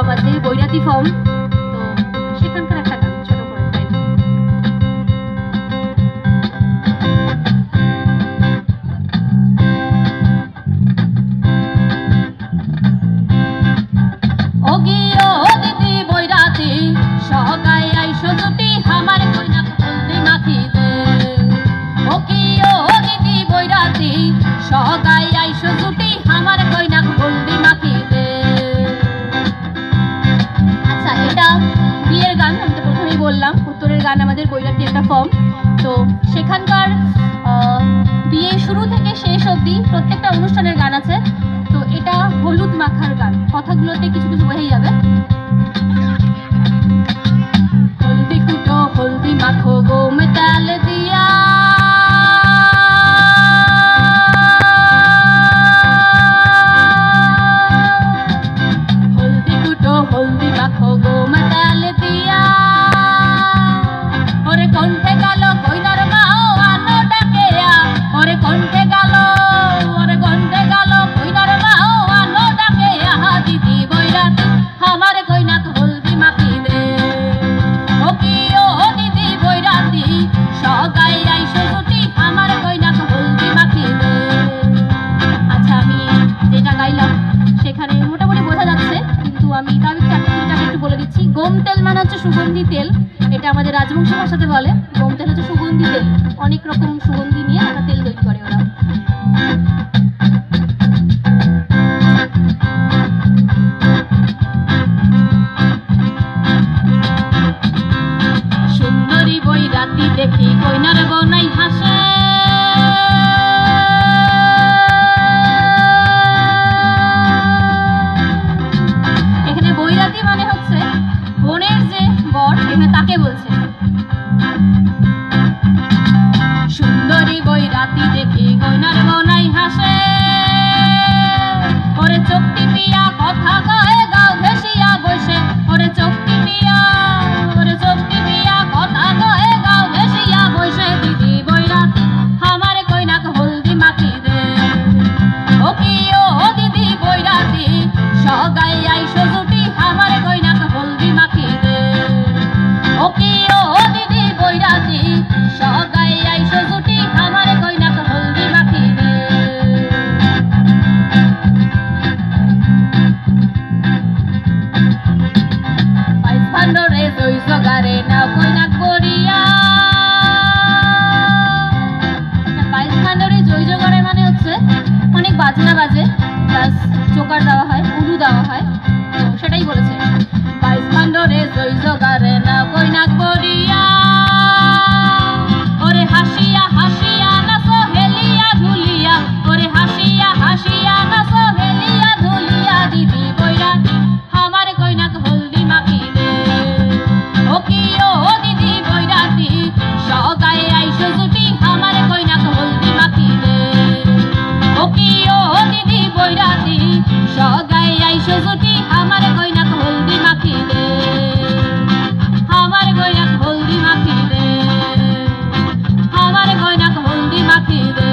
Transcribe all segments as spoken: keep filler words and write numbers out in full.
Form আছে, বৈরাতি form. তো সেখানকার একটা গান ছোট করে গাই। ও গিয়ে ও দিদি বৈরাতি সগাই আইসো জুটি আমার কইনাক হলদি মাখি দে। ও গিয়ে ও দিদি বৈরাতি সগাই আইসো জুটি আমার কইনাক হলদি মাখি দে। আচ্ছা, এটা বিয়ের গান। আমি তো প্রথমেই বললাম উত্তরের গান আমাদের বৈরাতি একটা ফর্ম। তো সেখানকার বিয়ে শুরু থেকে শেষ অবধি প্রত্যেকটা অনুষ্ঠানের গান আছে। তো এটা হলুদ মাখার গান, কথাগুলোতে কিছু কিছু বোঝাই যাবে। হলদি কুটো হলদি মাখো গো মেটাল দিয়া, হলদি কুটো হলদি মাখো গো মেটাল দিয়া। ওরে কণ্ঠে গেল কইনার মাও আনো ডাকেয়া, ওরে কণ্ঠে গেল ওরে কণ্ঠে গেল কইনার মাও আনো ডাকেয়া। দিদি বৈরাতি আমার কইনাক হলদি মাখি দে। ও কি ও দিদি বৈরাতি সগাই আইসো জুটি আমার কইনাক হলদি মাখি দে। আচ্ছা, আমি যেটা গাইলাম সেখানে মোটামুটি বোঝা যাচ্ছে, কিন্তু আমি তার একটু একটু বলে দিচ্ছি। গম তেল মানে হচ্ছে সুগন্ধি তেল, এটা আমাদের রাজবংশী ভাষাতে বলে। গম তেল হচ্ছে সুগন্ধি তেল, অনেক রকম সুগন্ধি নিয়ে একটা তেল তৈরি করে ওরা। সুন্দরী বৈরাতি দেখি কইনার বনাই হাসে, এখানে বৈরাতি মানে হচ্ছে বোনের যে বর, এখানে তাকে বলছে। সুন্দরী বৈরাতি দেখি কইনার বনাই হাসে, ওরে চোখ টিপিয়া কথা কয়ে গাও ভেসিয়া বসে। ওরে চোখ টিপিয়া ওরে চোখ টিপিয়া কথা কয়ে গাও ভেসিয়া বসে। দিদি বৈরাতি আমার কইনাক হলদি মাখি দে। ও কি ও দিদি বৈরাতি সগাই আইসো জুটি আমার কইনাক হলদি মাখি দে। ও কি ও দিদি বৈরাতি সগাই আইসো জুটি আমার কইনাক হলদি মাখি দে। পাইস ভান্ডরে জই জগারে নাও কইনাক বরিয়া। পাইস ভান্ডরে জই জগারে মানে হচ্ছে অনেক বাজনা বাজে, প্লাস চোকার দেওয়া হয়, উলু দেওয়া হয়। তো সেটাই বলেছে। পাইস ভান্ডরে জই জগারে নাও কইনাক বরিয়া, ওরে হাসিয়া হাসিয়া নাচো হেলিয়া ঢুলিয়া। ওরে হাসিয়া হাসিয়া নাচো হেলিয়া ঢুলিয়া। দিদি বৈরাতি আমার কইনাক হলদি মাখি দে। ও কি ও দিদি বৈরাতি সগাই আইসো জুটি আমার কইনাক হলদি মাখি দে। ও কি ও দিদি বৈরাতি সগাই আইসো জুটি আমার কইনাক হলদি মাখি দে। আমার কইনাক হলদি মাখি দে। আমার কইনাক হলদি মাখি দে।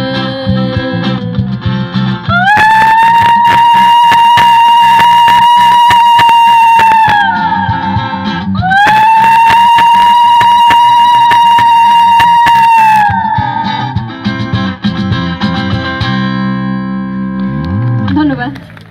ধন্যবাদ।